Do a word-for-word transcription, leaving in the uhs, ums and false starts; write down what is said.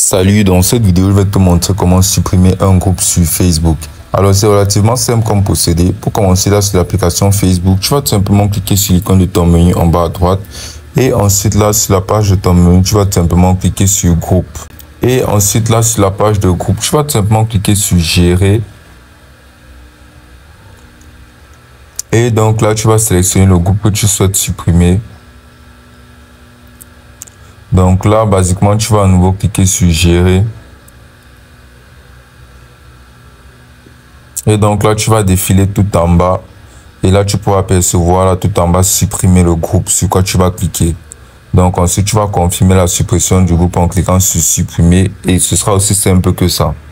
Salut, dans cette vidéo, je vais te montrer comment supprimer un groupe sur Facebook. Alors, c'est relativement simple comme procédé. Pour commencer, là, sur l'application Facebook, tu vas tout simplement cliquer sur l'icône de ton menu en bas à droite. Et ensuite, là, sur la page de ton menu, tu vas tout simplement cliquer sur groupe. Et ensuite, là, sur la page de groupe, tu vas tout simplement cliquer sur gérer. Et donc là, tu vas sélectionner le groupe que tu souhaites supprimer. Donc là, basiquement, tu vas à nouveau cliquer sur gérer. Et donc là, tu vas défiler tout en bas. Et là, tu pourras apercevoir là, tout en bas, supprimer le groupe sur quoi tu vas cliquer. Donc ensuite, tu vas confirmer la suppression du groupe en cliquant sur supprimer. Et ce sera aussi simple que ça.